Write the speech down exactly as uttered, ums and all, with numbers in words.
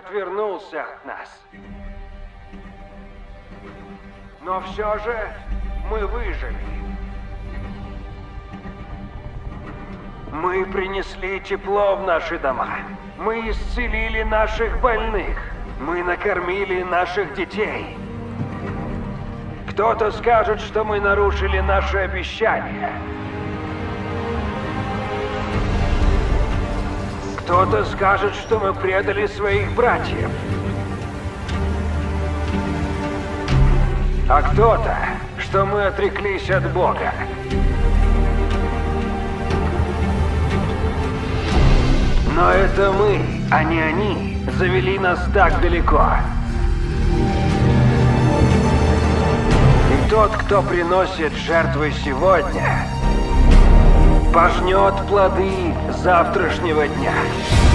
отвернулся от нас. Но все же мы выжили. Мы принесли тепло в наши дома. Мы исцелили наших больных. Мы накормили наших детей. Кто-то скажет, что мы нарушили наши обещания. Кто-то скажет, что мы предали своих братьев. А кто-то, что мы отреклись от Бога. Но это мы, а не они, завели нас так далеко. И тот, кто приносит жертвы сегодня, пожнет плоды завтрашнего дня.